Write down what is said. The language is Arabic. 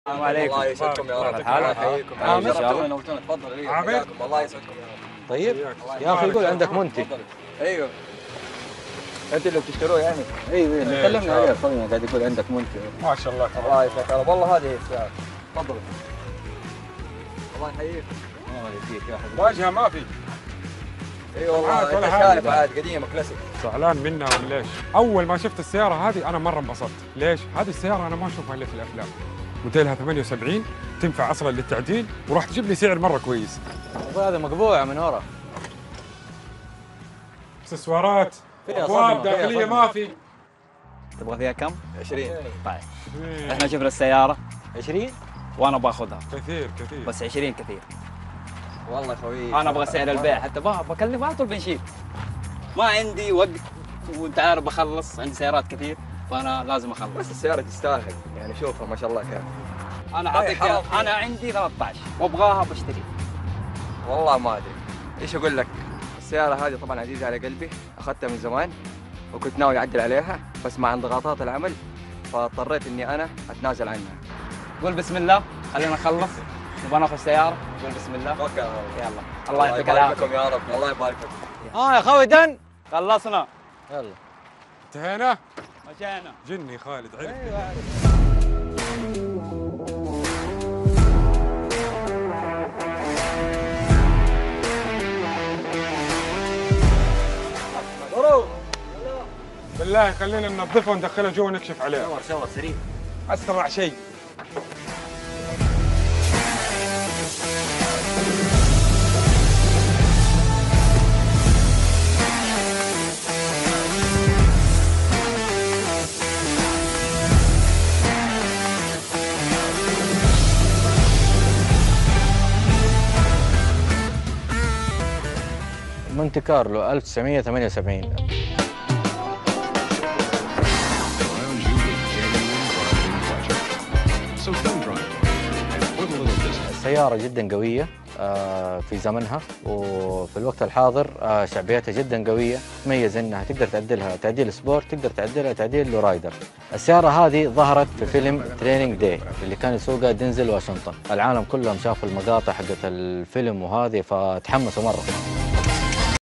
السلام عليكم. الله يسعدكم يا رب. الله يحييكم. ان شاء الله. نورتونا. تفضل. عابد. الله يسعدكم يا رب. طيب يا اخي يقول عندك منتج. ايوه. انت اللي بتشتروه يعني؟ ايوه تكلمنا عليه اخوينا قاعد يقول عندك منتج. ما شاء الله الله يسعدك يا رب. والله هذه هي السيارة. تفضل. الله يحييك. الله يحييك يا حبيبي. واجهه ما في. اي والله عاد ولا انت حاجة. شايف عاد قديمه كلاسيك. زعلان منها ولا ليش؟ اول ما شفت السياره هذه انا مره انبسطت، ليش؟ هذه السياره انا ما اشوفها الا في الافلام. موديلها 78 تنفع اصلا للتعديل وراح تجيب لي سعر مره كويس. ابوي هذا مقبوعه من ورا. اكسسوارات، فيها ابواب صدمة، فيها داخليه صدمة. ما في. تبغى فيها كم؟ 20. طيب إيه. احنا شفنا السيارة 20 وانا باخذها كثير كثير. بس 20 كثير. والله يا خوي انا ابغى سعر البيع حتى بكلم على طول بنشيل. ما عندي وقت وانت عارف بخلص، عندي سيارات كثير فانا لازم اخلص. بس السيارة تستاهل يعني شوفها ما شاء الله كيف. انا اعطيك حرام. انا عندي 13 وابغاها بشتري. والله ما ادري ايش اقول لك. السيارة هذه طبعا عزيزة على قلبي، اخذتها من زمان وكنت ناوي اعدل عليها بس مع انضغاطات العمل فاضطريت اني انا اتنازل عنها. قول بسم الله خلينا نخلص نبغى ناخذ سيارة. قول بسم الله توكل على الله. يلا الله يعطيك يبارك العافية. لكم يا رب. الله يبارك لكم. يا خوي دن. خلصنا يلا. انتهينا. مشينا. جني خالد عرف. بالله خلينا ننظفها وندخلها جوا ونكشف عليها. شور سريع. اسرع شيء. مونte كارلو 1978. السيارة جدا قوية في زمنها وفي الوقت الحاضر شعبيتها جدا قوية، تميز انها تقدر تعدلها تعديل سبورت، تقدر تعدلها تعديل لو رايدر. السيارة هذه ظهرت في فيلم تريننج داي اللي كان يسوقها دينزل واشنطن، العالم كلهم شافوا المقاطع حقت الفيلم وهذه فتحمسوا مرة.